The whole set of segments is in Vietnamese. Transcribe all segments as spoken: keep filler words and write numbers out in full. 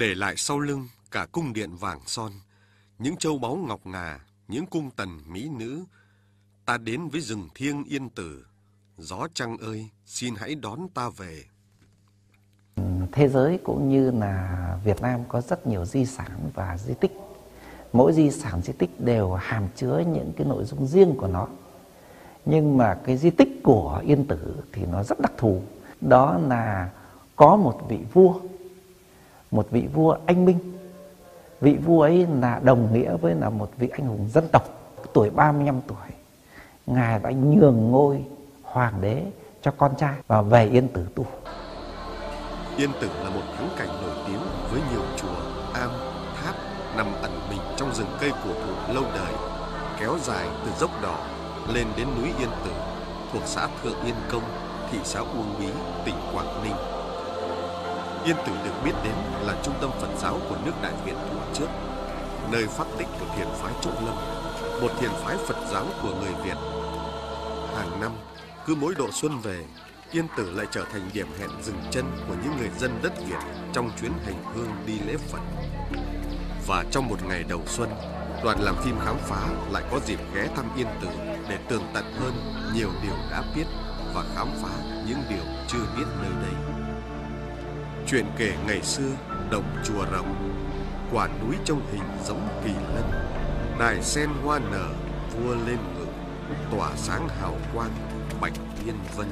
để lại sau lưng cả cung điện vàng son, những châu báu ngọc ngà, những cung tần mỹ nữ. Ta đến với rừng thiêng Yên Tử, gió trăng ơi, xin hãy đón ta về. Thế giới cũng như là Việt Nam có rất nhiều di sản và di tích. Mỗi di sản di tích đều hàm chứa những cái nội dung riêng của nó. Nhưng mà cái di tích của Yên Tử thì nó rất đặc thù. Đó là có một vị vua, một vị vua anh minh. Vị vua ấy là đồng nghĩa với là một vị anh hùng dân tộc. Tuổi ba mươi lăm tuổi, Ngài đã nhường ngôi hoàng đế cho con trai và về Yên Tử tu. Yên Tử là một thắng cảnh nổi tiếng với nhiều chùa, am, tháp nằm ẩn mình trong rừng cây cổ thụ lâu đời, kéo dài từ dốc đỏ lên đến núi Yên Tử, thuộc xã Thượng Yên Công, thị xã Uông Bí, tỉnh Quảng Ninh. Yên Tử được biết đến là trung tâm Phật giáo của nước Đại Việt thuở trước, nơi phát tích của thiền phái Trúc Lâm, một thiền phái Phật giáo của người Việt. Hàng năm, cứ mỗi độ xuân về, Yên Tử lại trở thành điểm hẹn dừng chân của những người dân đất Việt trong chuyến hành hương đi lễ Phật. Và trong một ngày đầu xuân, đoàn làm phim khám phá lại có dịp ghé thăm Yên Tử để tường tận hơn nhiều điều đã biết và khám phá những điều chưa biết nơi đây. Chuyện kể ngày xưa động chùa Rồng, quả núi trong hình giống kỳ lân, đài sen hoa nở, vua lên ngự, tỏa sáng hào quang bạch liên vân.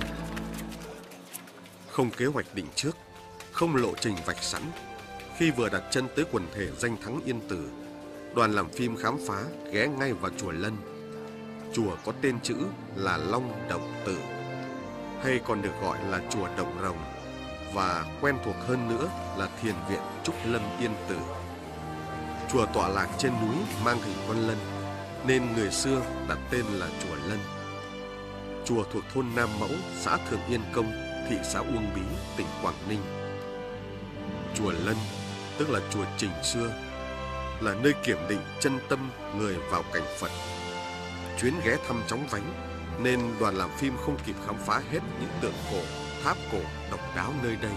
Không kế hoạch định trước, không lộ trình vạch sẵn, khi vừa đặt chân tới quần thể danh thắng Yên Tử, đoàn làm phim khám phá ghé ngay vào chùa Lân. Chùa có tên chữ là Long Động Tự, hay còn được gọi là chùa Động Rồng, và quen thuộc hơn nữa là thiền viện Trúc Lâm Yên Tử. Chùa tọa lạc trên núi mang hình con lân, nên người xưa đặt tên là chùa Lân. Chùa thuộc thôn Nam Mẫu, xã Thượng Yên Công, thị xã Uông Bí, tỉnh Quảng Ninh. Chùa Lân, tức là chùa Trình xưa, là nơi kiểm định chân tâm người vào cảnh Phật. Chuyến ghé thăm chóng vánh, nên đoàn làm phim không kịp khám phá hết những tượng cổ, tháp cổ độc đáo nơi đây.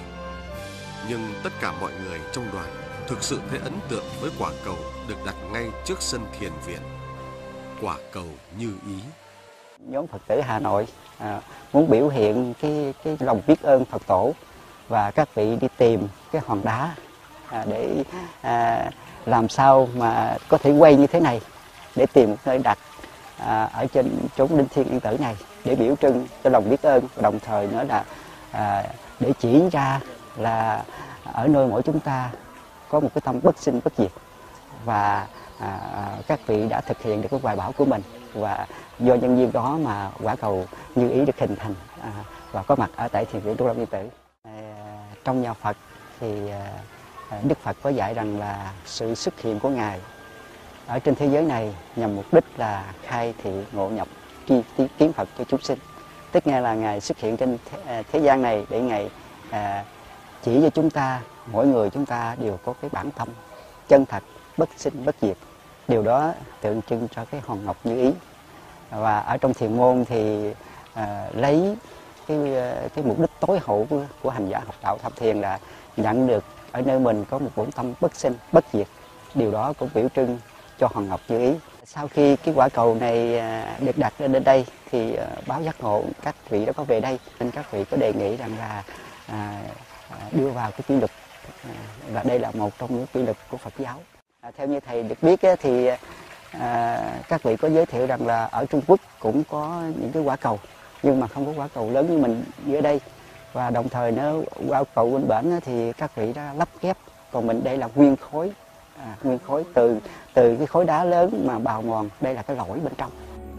Nhưng tất cả mọi người trong đoàn thực sự thấy ấn tượng với quả cầu được đặt ngay trước sân thiền viện. Quả cầu như ý. Nhóm Phật tử Hà Nội à, muốn biểu hiện cái cái lòng biết ơn Phật tổ, và các vị đi tìm cái hòn đá à, để à, làm sao mà có thể quay như thế này, để tìm một nơi đặt à, ở trên chốn linh thiêng Yên Tử này để biểu trưng cho lòng biết ơn, đồng thời nữa là à, để chỉ ra là ở nơi mỗi chúng ta có một cái tâm bất sinh bất diệt, và à, các vị đã thực hiện được cái hoài bão của mình, và do nhân duyên đó mà quả cầu như ý được hình thành à, và có mặt ở tại thiền viện Trúc Lâm Yên Tử. À, trong nhà Phật thì à, Đức Phật có dạy rằng là sự xuất hiện của Ngài ở trên thế giới này nhằm mục đích là khai thị ngộ nhập tri kiến Phật cho chúng sinh. Tức nghe là Ngài xuất hiện trên thế, thế gian này để Ngài à, chỉ cho chúng ta, mỗi người chúng ta đều có cái bản tâm chân thật, bất sinh bất diệt. Điều đó tượng trưng cho cái hòn ngọc như ý. Và ở trong thiền môn thì à, lấy cái cái mục đích tối hậu của, của hành giả học đạo tham thiền là nhận được ở nơi mình có một bổn tâm bất sinh bất diệt. Điều đó cũng biểu trưng cho hòn ngọc như ý. Sau khi cái quả cầu này à, được đặt lên đây thì à, báo giác ngộ các vị đã có về đây, nên các vị có đề nghị rằng là à, đưa vào cái quy luật, à, và đây là một trong những quy luật của Phật giáo. À, theo như thầy được biết ấy, thì à, các vị có giới thiệu rằng là ở Trung Quốc cũng có những cái quả cầu, nhưng mà không có quả cầu lớn như mình như ở đây, và đồng thời nó quả cầu bên bển thì các vị đã lắp ghép, còn mình đây là nguyên khối, à, nguyên khối từ từ cái khối đá lớn mà bào mòn, đây là cái lõi bên trong.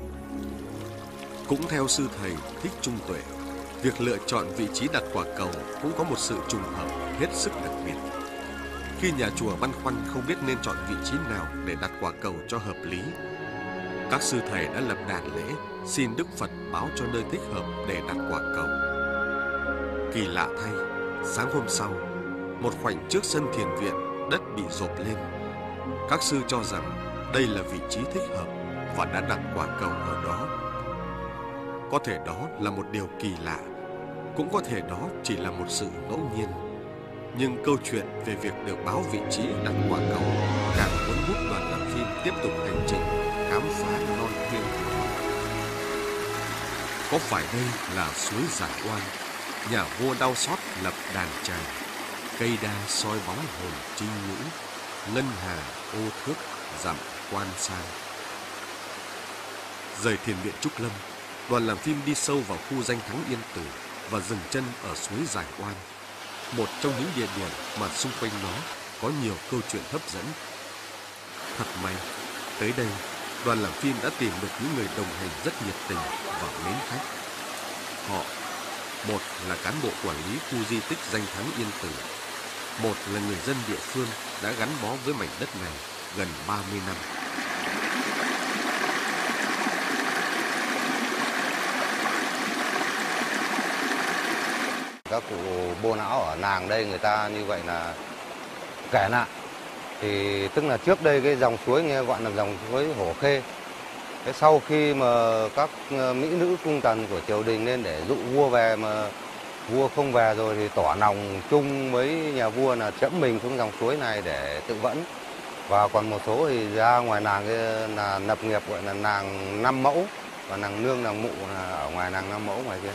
Cũng theo sư thầy Thích Trung Tuệ, việc lựa chọn vị trí đặt quả cầu cũng có một sự trùng hợp hết sức đặc biệt. Khi nhà chùa băn khoăn không biết nên chọn vị trí nào để đặt quả cầu cho hợp lý, các sư thầy đã lập đàn lễ xin Đức Phật báo cho nơi thích hợp để đặt quả cầu. Kỳ lạ thay, sáng hôm sau, một khoảnh trước sân thiền viện, đất bị dộp lên. Các sư cho rằng đây là vị trí thích hợp và đã đặt quả cầu ở đó. Có thể đó là một điều kỳ lạ, cũng có thể đó chỉ là một sự ngẫu nhiên. Nhưng câu chuyện về việc được báo vị trí đặt quả cầu càng cuốn hút đoàn làm phim tiếp tục hành trình khám phá non thiêng của họ. Có phải đây là suối Giải Oan, nhà vua đau xót lập đàn tràng, cây đa soi bóng hồn trinh nữ, ngân hà ô thước dặm quan sang? Rời thiền viện Trúc Lâm, đoàn làm phim đi sâu vào khu danh thắng Yên Tử và dừng chân ở suối Giải Oan, một trong những địa điểm mà xung quanh nó có nhiều câu chuyện hấp dẫn. Thật may, tới đây, đoàn làm phim đã tìm được những người đồng hành rất nhiệt tình và mến khách. Họ, một là cán bộ quản lý khu di tích danh thắng Yên Tử, một là người dân địa phương đã gắn bó với mảnh đất này gần ba mươi năm. Các cụ bô não ở làng đây người ta như vậy là kể lại, thì tức là trước đây cái dòng suối nghe gọi là dòng suối Hổ Khê. Thế sau khi mà các mỹ nữ cung tần của triều đình lên để dụ vua về mà vua không về rồi thì tỏ lòng chung với nhà vua là chẫm mình xuống dòng suối này để tự vẫn. Và còn một số thì ra ngoài làng là lập nghiệp gọi là nàng Năm Mẫu, và nàng Nương nàng Mụ là ở ngoài nàng Năm Mẫu ngoài kia.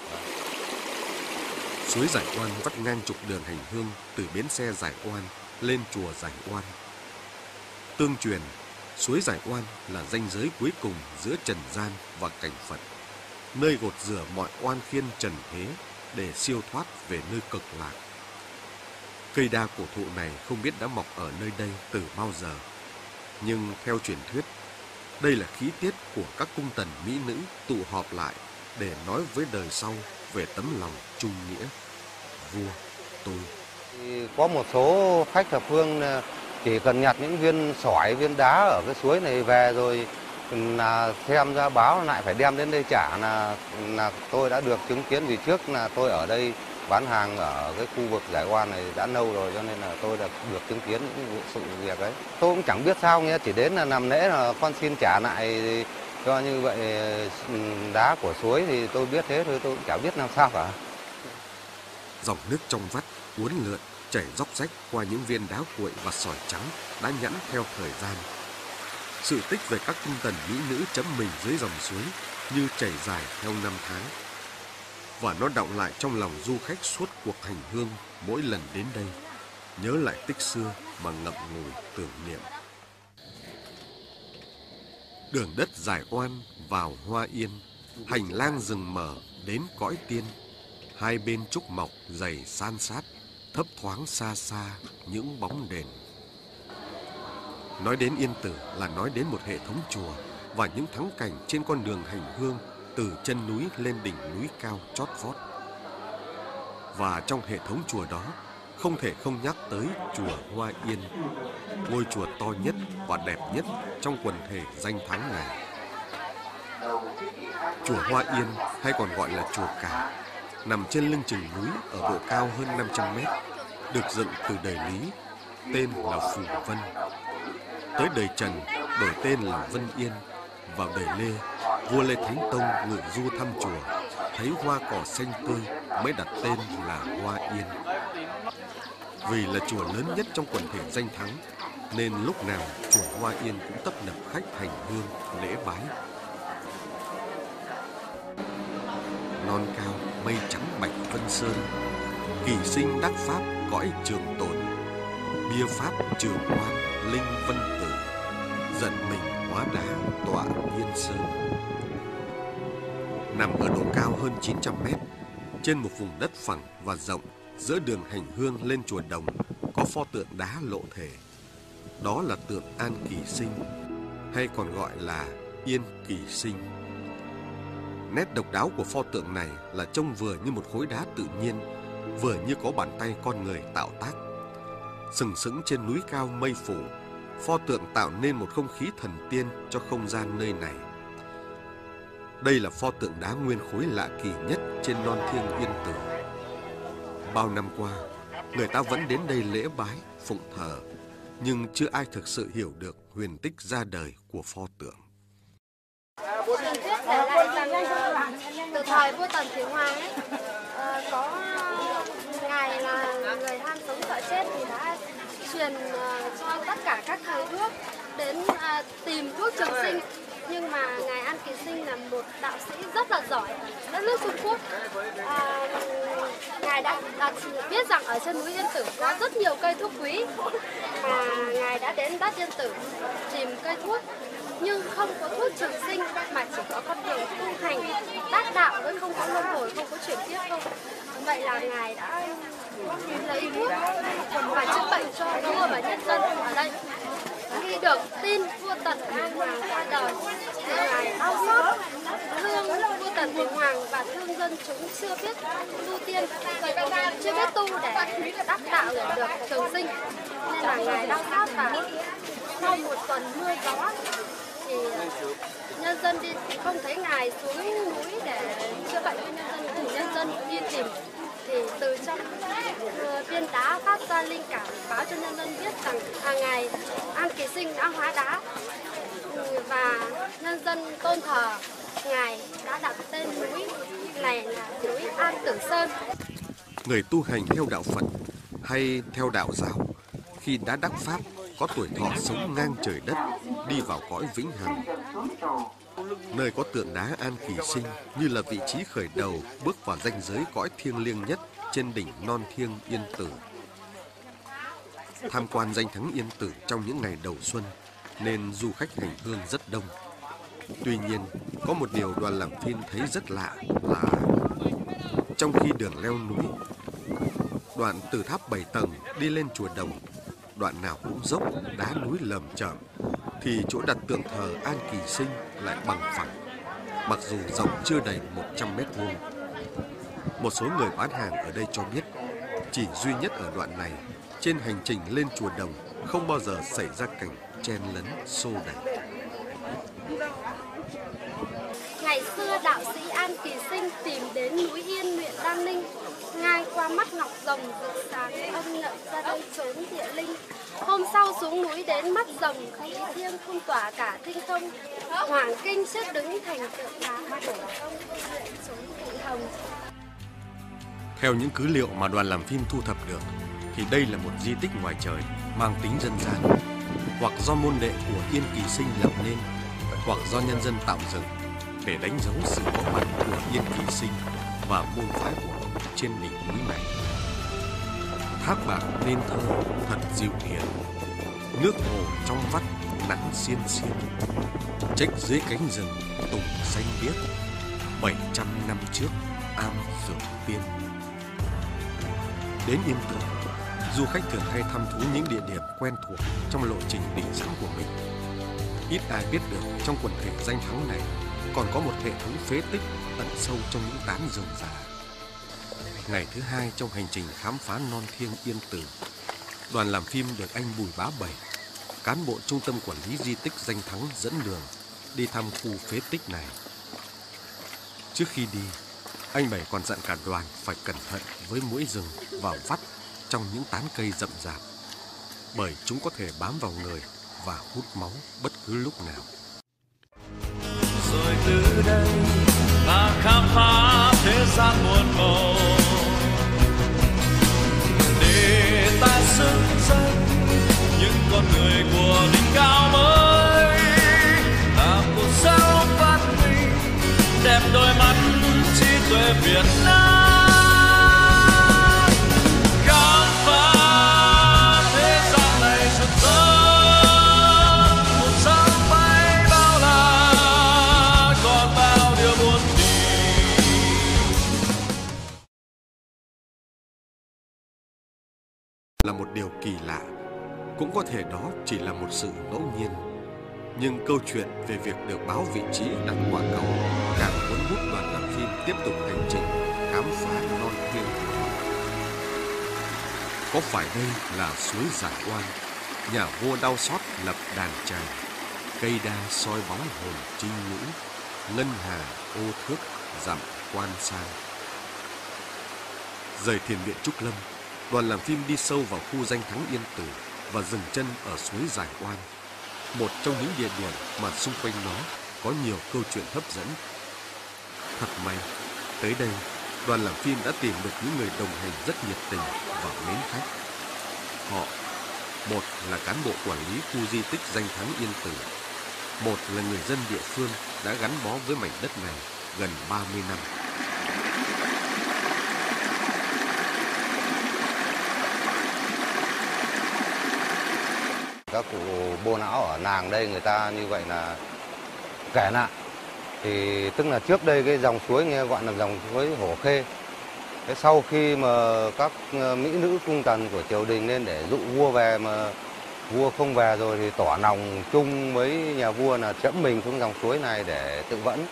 Suối Giải Oan vắt ngang trục đường hành hương từ bến xe Giải Oan lên chùa Giải Oan. Tương truyền, suối Giải Oan là ranh giới cuối cùng giữa trần gian và cảnh Phật, nơi gột rửa mọi oan khiên trần thế để siêu thoát về nơi cực lạc. Cây đa cổ thụ này không biết đã mọc ở nơi đây từ bao giờ, nhưng theo truyền thuyết, đây là khí tiết của các cung tần mỹ nữ tụ họp lại để nói với đời sau về tấm lòng trung nghĩa. Vua tôi. Có một số khách thập phương chỉ cần nhặt những viên sỏi, viên đá ở cái suối này về rồi là xem ra báo lại phải đem đến đây trả, là là tôi đã được chứng kiến. Vì trước là tôi ở đây bán hàng ở cái khu vực Giải Oan này đã lâu rồi, cho nên là tôi đã được chứng kiến những sự việc ấy. Tôi cũng chẳng biết sao nghe, chỉ đến là làm lễ là con xin trả lại cho như vậy đá của suối, thì tôi biết thế thôi, tôi cũng chẳng biết làm sao cả. Dòng nước trong vắt uốn lượn chảy róc rách qua những viên đá cuội và sỏi trắng đã nhẵn theo thời gian. Sự tích về các cung tần mỹ nữ chấm mình dưới dòng suối như chảy dài theo năm tháng, và nó đọng lại trong lòng du khách suốt cuộc hành hương mỗi lần đến đây, nhớ lại tích xưa mà ngậm ngùi tưởng niệm. Đường đất Giải Oan vào Hoa Yên, hành lang rừng mở đến cõi tiên, hai bên trúc mọc dày san sát, thấp thoáng xa xa những bóng đền. Nói đến Yên Tử là nói đến một hệ thống chùa và những thắng cảnh trên con đường hành hương từ chân núi lên đỉnh núi cao chót vót. Và trong hệ thống chùa đó, không thể không nhắc tới chùa Hoa Yên, ngôi chùa to nhất và đẹp nhất trong quần thể danh thắng này. Chùa Hoa Yên hay còn gọi là chùa Cả, nằm trên lưng chừng núi ở độ cao hơn năm trăm mét, được dựng từ đời Lý, tên là Phù Vân. Tới đời Trần đổi tên là Vân Yên. Vào đời Lê, vua Lê Thánh Tông ngự du thăm chùa, thấy hoa cỏ xanh tươi mới đặt tên là Hoa Yên. Vì là chùa lớn nhất trong quần thể danh thắng, nên lúc nào chùa Hoa Yên cũng tấp nập khách hành hương lễ bái. Non cao mây trắng bạch vân sơn, kỳ sinh đắc pháp cõi trường tồn, bia pháp trường oan linh vân tử, giận mình hóa đá tọa Yên Sơn. Nằm ở độ cao hơn chín trăm mét, trên một vùng đất phẳng và rộng, giữa đường hành hương lên chùa Đồng có pho tượng đá lộ thể. Đó là tượng An Kỳ Sinh, hay còn gọi là Yên Kỳ Sinh. Nét độc đáo của pho tượng này là trông vừa như một khối đá tự nhiên, vừa như có bàn tay con người tạo tác. Sừng sững trên núi cao mây phủ, pho tượng tạo nên một không khí thần tiên cho không gian nơi này. Đây là pho tượng đá nguyên khối lạ kỳ nhất trên non thiêng Yên Tử. Bao năm qua, người ta vẫn đến đây lễ bái, phụng thờ, nhưng chưa ai thực sự hiểu được huyền tích ra đời của pho tượng. Truyền thuyết kể lại từ thời vua Tần Thủy Hoàng ấy, có ngài là người ham sống truyền uh, cho tất cả các thầy thuốc đến uh, tìm thuốc trường sinh. Nhưng mà Ngài An Kỳ Sinh là một đạo sĩ rất là giỏi ở đất nước Trung Quốc. À, Ngài đã, đã biết rằng ở trên núi Yên Tử có rất nhiều cây thuốc quý, mà Ngài đã đến đất Yên Tử tìm cây thuốc nhưng không có thuốc trường sinh, mà chỉ có con đường tu hành đắc đạo với không có luân hồi, không có chuyển kiếp không. Vậy là Ngài đã lấy thuốc và chữa bệnh cho vua và nhân dân ở đây. Khi được tin vua Tần Thủy Hoàng qua đời thì Ngài đau xót, thương vua Tần Thủy Hoàng và thương dân chúng chưa biết tu tiên, chưa biết tu để đắc đạo để được trường sinh, nên là Ngài đau xót. Và sau một tuần mưa gió thì nhân dân đi không thấy Ngài xuống núi để chữa bệnh cho nhân dân, thì nhân dân đi tìm thì từ trong uh, viên đá phát ra linh cảm báo cho nhân dân biết rằng à, Ngài An Kỳ Sinh đã hóa đá, và nhân dân tôn thờ Ngài đã đặt tên núi này là núi An Tử Sơn. Người tu hành theo đạo Phật hay theo đạo giáo khi đã đắc pháp có tuổi thọ sống ngang trời đất, đi vào cõi vĩnh hằng. Nơi có tượng đá An Kỳ Sinh như là vị trí khởi đầu bước vào ranh giới cõi thiêng liêng nhất trên đỉnh non thiêng Yên Tử. Tham quan danh thắng Yên Tử trong những ngày đầu xuân nên du khách hành hương rất đông. Tuy nhiên, có một điều đoàn làm phim thấy rất lạ là trong khi đường leo núi, đoạn từ tháp bảy tầng đi lên chùa Đồng, đoạn nào cũng dốc, đá núi lởm chởm, thì chỗ đặt tượng thờ An Kỳ Sinh lại bằng phẳng, mặc dù rộng chưa đầy một trăm mét vuông. Một số người bán hàng ở đây cho biết, chỉ duy nhất ở đoạn này, trên hành trình lên chùa Đồng không bao giờ xảy ra cảnh chen lấn xô đẩy. Ngày xưa đạo sĩ An Kỳ Sinh tìm đến núi Yên huyện Đan Ninh, ngang qua mắt ngọc rồng rực sáng, ông nhận ra đây trốn địa linh. Hôm sau xuống núi đến mắt rồng, khí thiêng không tỏa cả tinh không. Hoàng kinh xếp đứng thành tượng đá bổ công luyện trốn thị hồng. Theo những cứ liệu mà đoàn làm phim thu thập được, thì đây là một di tích ngoài trời mang tính dân gian, hoặc do môn đệ của Yên Kỳ Sinh lập nên, hoặc do nhân dân tạo dựng để đánh dấu sự có mặt của Yên Kỳ Sinh và môn phái của ông trên đỉnh núi này. Thác bạc nên thơ thật dịu hiền, nước hồ trong vắt nắng xiên xiên, trách dưới cánh rừng tùng xanh biếc, bảy trăm năm trước am Dược Tiên. Đến Yên Tử, du khách thường hay thăm thú những địa điểm quen thuộc trong lộ trình đi dã của mình. Ít ai biết được trong quần thể danh thắng này còn có một hệ thống phế tích ẩn sâu trong những tán rừng già. Ngày thứ hai trong hành trình khám phá non thiêng Yên Tử, đoàn làm phim được anh Bùi Bá Bảy, cán bộ trung tâm quản lý di tích danh thắng dẫn đường đi thăm khu phế tích này. Trước khi đi, anh Bảy còn dặn cả đoàn phải cẩn thận với muỗi rừng và vắt trong những tán cây rậm rạp, bởi chúng có thể bám vào người và hút máu bất cứ lúc nào. Rồi từ đây ta khám phá thế gian muôn màu, để ta xứng danh những con người của đỉnh cao mới, làm cuộc sống văn minh đẹp đôi mắt trí tuệ Việt Nam. Khám phá thế gian này rực rỡ, một sáng bay bao la, còn bao điều buồn phiền. Là một điều kỳ lạ, cũng có thể đó chỉ là một sự ngẫu nhiên. Nhưng câu chuyện về việc được báo vị trí đặt quả cầu càng cuốn hút đoàn làm phim tiếp tục hành trình khám phá non thiêng. Có phải đây là suối Giải Oan, nhà vua đau xót lập đàn tràng, cây đa soi bóng hồn trinh nữ, ngân hà ô thước dặm quan sang. Rời thiền viện Trúc Lâm, đoàn làm phim đi sâu vào khu danh thắng Yên Tử và dừng chân ở suối Giải Oan, một trong những địa điểm mà xung quanh nó có nhiều câu chuyện hấp dẫn. Thật may, tới đây, đoàn làm phim đã tìm được những người đồng hành rất nhiệt tình và mến khách. Họ Một là cán bộ quản lý khu di tích danh thắng Yên Tử. Một là người dân địa phương đã gắn bó với mảnh đất này gần ba mươi năm. Các cụ bô não ở làng đây người ta như vậy là kể lại. Thì tức là trước đây cái dòng suối nghe gọi là dòng suối Hổ Khê. Thế sau khi mà các mỹ nữ cung tần của triều đình lên để dụ vua về mà vua không về rồi thì tỏ lòng chung với nhà vua là chẫm mình xuống dòng suối này để tự vẫn.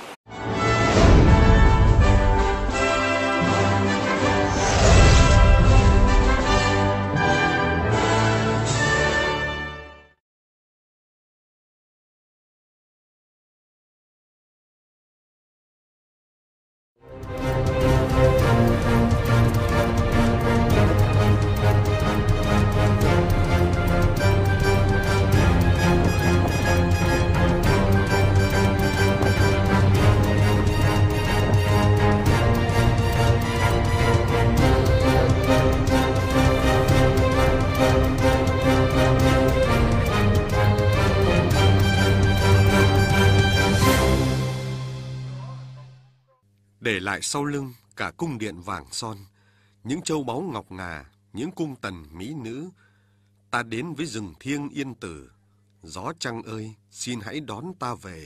Để lại sau lưng cả cung điện vàng son, những châu báu ngọc ngà, những cung tần mỹ nữ, ta đến với rừng thiêng Yên Tử. Gió trăng ơi, xin hãy đón ta về.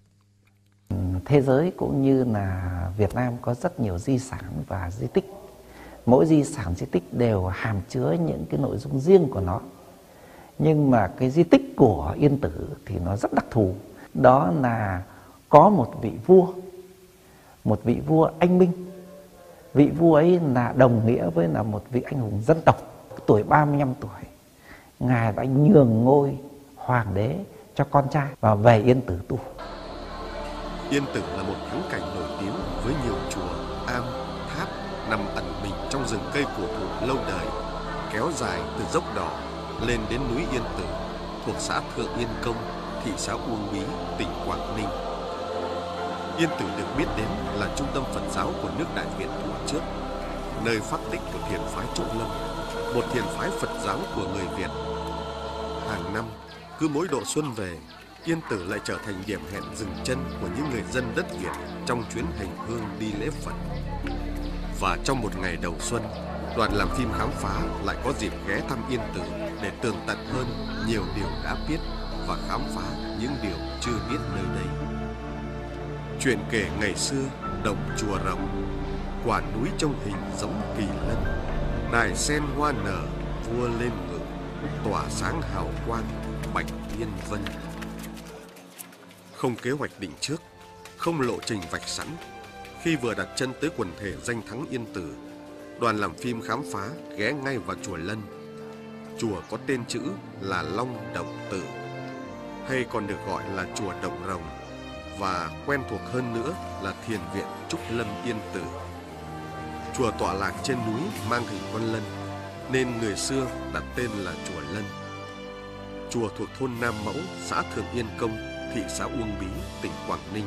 Thế giới cũng như là Việt Nam có rất nhiều di sản và di tích. Mỗi di sản di tích đều hàm chứa những cái nội dung riêng của nó. Nhưng mà cái di tích của Yên Tử thì nó rất đặc thù. Đó là có một vị vua, một vị vua anh minh. Vị vua ấy là đồng nghĩa với là một vị anh hùng dân tộc. Tuổi ba mươi lăm tuổi, Ngài đã nhường ngôi hoàng đế cho con trai và về Yên Tử tu. Yên Tử là một thắng cảnh nổi tiếng với nhiều chùa, am, tháp nằm ẩn mình trong rừng cây cổ thụ lâu đời, kéo dài từ dốc Đỏ lên đến núi Yên Tử, thuộc xã Thượng Yên Công, thị xã Uông Bí, tỉnh Quảng Ninh. Yên Tử được biết đến là trung tâm Phật giáo của nước Đại Việt thuở trước, nơi phát tích của thiền phái Trúc Lâm, một thiền phái Phật giáo của người Việt. Hàng năm, cứ mỗi độ xuân về, Yên Tử lại trở thành điểm hẹn dừng chân của những người dân đất Việt trong chuyến hành hương đi lễ Phật. Và trong một ngày đầu xuân, đoàn làm phim khám phá lại có dịp ghé thăm Yên Tử để tường tận hơn nhiều điều đã biết và khám phá những điều chưa biết nơi đây. Chuyện kể ngày xưa động chùa Rồng, quả núi trong hình giống kỳ lân, đài sen hoa nở, vua lên ngự, tỏa sáng hào quang bạch liên vân. Không kế hoạch định trước, không lộ trình vạch sẵn, khi vừa đặt chân tới quần thể danh thắng Yên Tử, đoàn làm phim khám phá ghé ngay vào chùa Lân. Chùa có tên chữ là Long Động Tử, hay còn được gọi là chùa Động Rồng, và quen thuộc hơn nữa là thiền viện Trúc Lâm Yên Tử. Chùa tọa lạc trên núi mang hình con lân, nên người xưa đặt tên là chùa Lân. Chùa thuộc thôn Nam Mẫu, xã Thượng Yên Công, thị xã Uông Bí, tỉnh Quảng Ninh.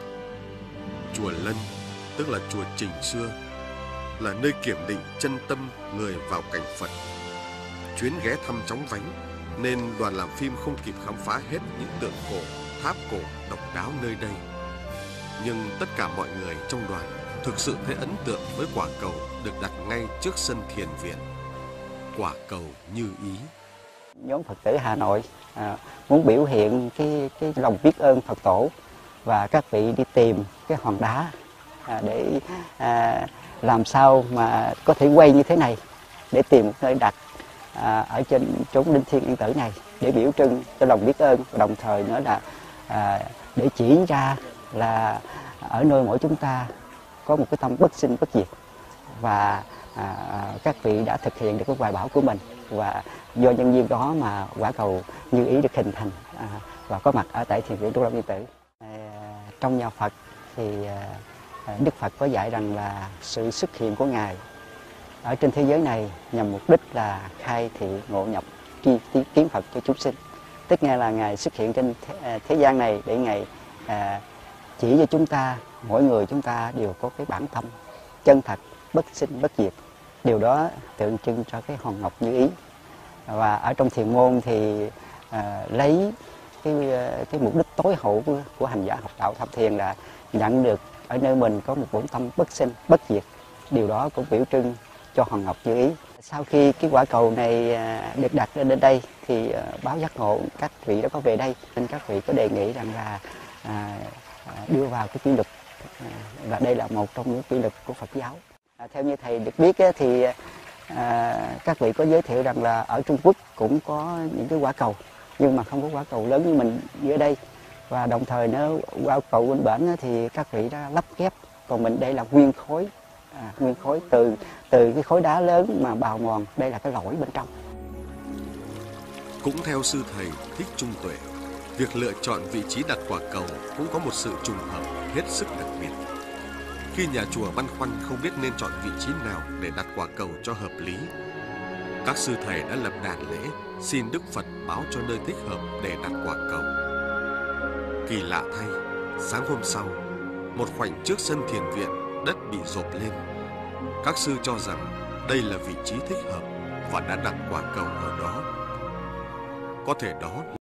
Chùa Lân, tức là chùa Trình xưa, là nơi kiểm định chân tâm người vào cảnh Phật. Chuyến ghé thăm chóng vánh, nên đoàn làm phim không kịp khám phá hết những tượng cổ, tháp cổ độc đáo nơi đây. Nhưng tất cả mọi người trong đoàn thực sự thấy ấn tượng với quả cầu được đặt ngay trước sân thiền viện. Quả cầu như ý. Nhóm Phật tử Hà Nội à, muốn biểu hiện cái cái lòng biết ơn Phật tổ, và các vị đi tìm cái hòn đá à, để à, làm sao mà có thể quay như thế này, để tìm một nơi đặt à, ở trên chốn linh thiêng Yên Tử này để biểu trưng cho lòng biết ơn, đồng thời nữa là à, để chỉ ra là ở nơi mỗi chúng ta có một cái tâm bất sinh bất diệt, và à, các vị đã thực hiện được cái hoài bão của mình, và do nhân duyên đó mà quả cầu như ý được hình thành à, và có mặt ở tại thiền viện Trúc Lâm Yên Tử. À, trong nhà Phật thì à, Đức Phật có dạy rằng là sự xuất hiện của Ngài ở trên thế giới này nhằm mục đích là khai thị ngộ nhập tri kiến Phật cho chúng sinh. Tức nghĩa là Ngài xuất hiện trên thế, thế gian này để Ngài à, chỉ cho chúng ta, mỗi người chúng ta đều có cái bản tâm chân thật, bất sinh bất diệt. Điều đó tượng trưng cho cái hòn ngọc như ý. Và ở trong thiền môn thì à, lấy cái cái mục đích tối hậu của, của hành giả học đạo tham thiền là nhận được ở nơi mình có một bổn tâm bất sinh bất diệt. Điều đó cũng biểu trưng cho Hoàng Ngọc Như Ý. Sau khi cái quả cầu này được đặt lên đây thì báo giác ngộ các vị đã có về đây, nên các vị có đề nghị rằng là à, đưa vào cái quy luật, à, và đây là một trong những quy luật của Phật giáo. À, theo như thầy được biết thì à, các vị có giới thiệu rằng là ở Trung Quốc cũng có những cái quả cầu, nhưng mà không có quả cầu lớn như mình dưới đây, và đồng thời nó quả cầu bên bển thì các vị đã lắp ghép, còn mình đây là nguyên khối. À, nguyên khối từ từ cái khối đá lớn mà bào mòn, đây là cái lõi bên trong. Cũng theo sư thầy Thích Trung Tuệ, việc lựa chọn vị trí đặt quả cầu cũng có một sự trùng hợp hết sức đặc biệt. Khi nhà chùa băn khoăn không biết nên chọn vị trí nào để đặt quả cầu cho hợp lý, các sư thầy đã lập đàn lễ xin Đức Phật báo cho nơi thích hợp để đặt quả cầu. Kỳ lạ thay, sáng hôm sau, một khoảnh trước sân thiền viện, đất bị dộp lên. Các sư cho rằng đây là vị trí thích hợp và đã đặt quả cầu ở đó. Có thể đó